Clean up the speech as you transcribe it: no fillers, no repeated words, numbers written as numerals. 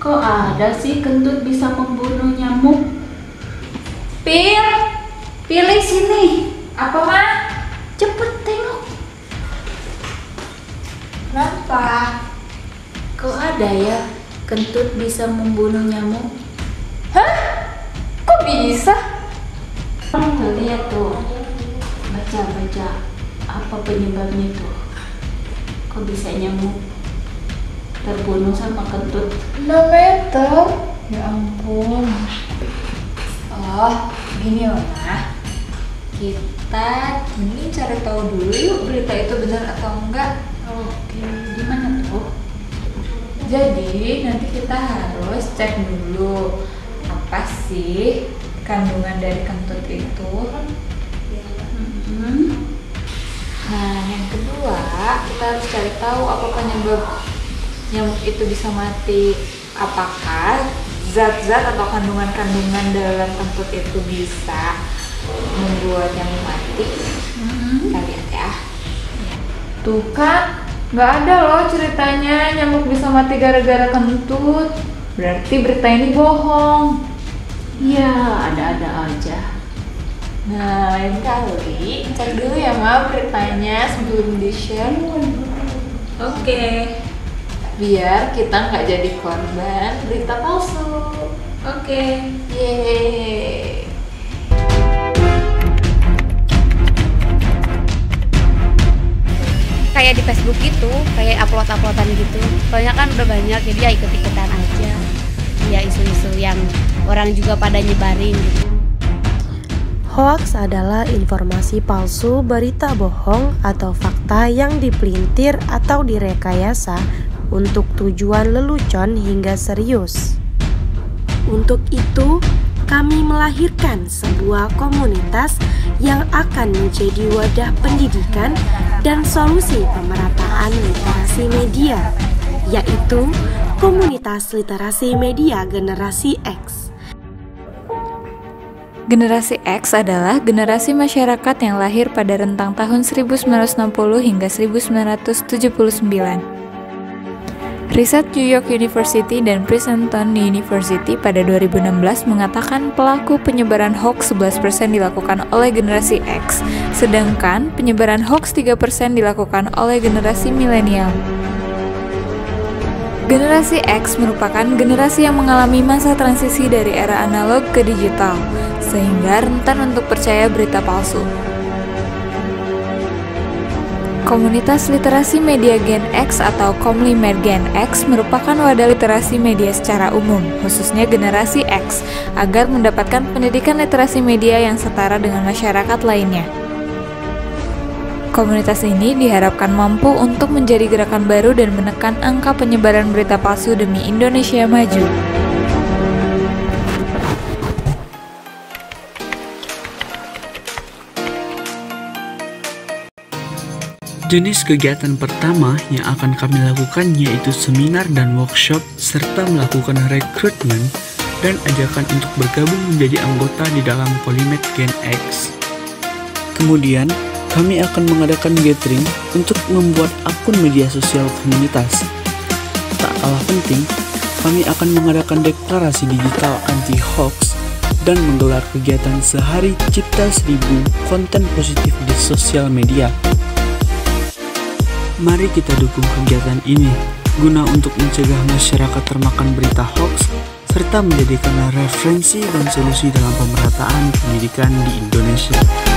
Kok ada sih kentut bisa membunuh nyamuk? Pilih sini. Apa, Ma? Cepet tengok. Kenapa? Kok ada ya kentut bisa membunuh nyamuk? Hah? Kok bisa? Tuh lihat tuh. Baca. Apa penyebabnya tuh? Kok bisa nyamuk terbunuh sama kentut? 6 meter? Ya ampun. Oh, gini loh, Ma. Kita mending cari tahu dulu yuk berita itu benar atau enggak. Oke, gimana tuh? Jadi nanti kita harus cek dulu apa sih kandungan dari kentut itu. Nah, yang kedua kita harus cari tahu apa penyebab nyamuk itu bisa mati. Apakah zat-zat atau kandungan-kandungan dalam kentut itu bisa membuat nyamuk mati? Kita lihat ya. Tuh kan, nggak ada loh ceritanya nyamuk bisa mati gara-gara kentut. Berarti berita ini bohong. Ya, ada-ada aja. Nah, lain kali cek dulu ya, Ma, beritanya sebelum di-share. Oke. Biar kita nggak jadi korban berita palsu. Oke. Yeay. Kayak di Facebook gitu, kayak uploadan gitu. Soalnya kan udah banyak, jadi ya ikut-ikutan aja. Ya isu-isu yang orang juga pada nyebarin gitu. Hoaks adalah informasi palsu, berita bohong, atau fakta yang dipelintir atau direkayasa untuk tujuan lelucon hingga serius. Untuk itu, kami melahirkan sebuah komunitas yang akan menjadi wadah pendidikan dan solusi pemerataan literasi media, yaitu Komunitas Literasi Media Generasi X. Generasi X adalah generasi masyarakat yang lahir pada rentang tahun 1960 hingga 1979. Riset New York University dan Princeton University pada 2016 mengatakan pelaku penyebaran hoax 11% dilakukan oleh generasi X, sedangkan penyebaran hoax 3% dilakukan oleh generasi milenial. Generasi X merupakan generasi yang mengalami masa transisi dari era analog ke digital, sehingga rentan untuk percaya berita palsu. Komunitas Literasi Media Gen X atau Komlimed Gen X merupakan wadah literasi media secara umum, khususnya generasi X, agar mendapatkan pendidikan literasi media yang setara dengan masyarakat lainnya. Komunitas ini diharapkan mampu untuk menjadi gerakan baru dan menekan angka penyebaran berita palsu demi Indonesia maju. Jenis kegiatan pertama yang akan kami lakukan yaitu seminar dan workshop serta melakukan rekrutmen dan ajakan untuk bergabung menjadi anggota di dalam Komlimed Gen X. Kemudian, kami akan mengadakan gathering untuk membuat akun media sosial komunitas. Tak kalah penting, kami akan mengadakan deklarasi digital anti-hoax dan menggelar kegiatan sehari cipta 1000 konten positif di sosial media. Mari kita dukung kegiatan ini guna untuk mencegah masyarakat termakan berita hoax serta menjadikan referensi dan solusi dalam pemerataan pendidikan di Indonesia.